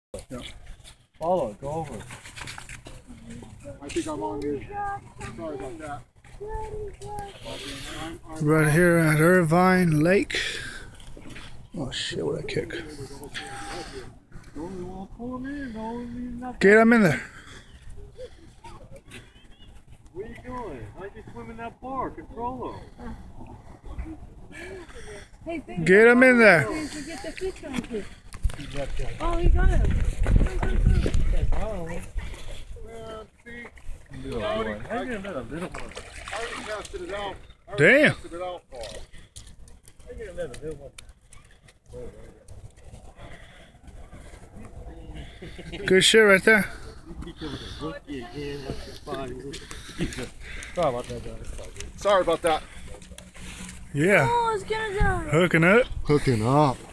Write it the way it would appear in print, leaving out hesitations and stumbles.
Yeah. Follow it, go over it. I think I'm on you. Sorry about that. Right here at Irvine Lake. Oh shit, what a kick. Get him in there. What are you doing? How'd you swim in that bar? Control him. Hey, get him in there. Get the fish on here. Oh, he got him. Damn. Good shit right there. Sorry about that. Yeah. Oh, it's gonna die. Hooking up. Hooking up.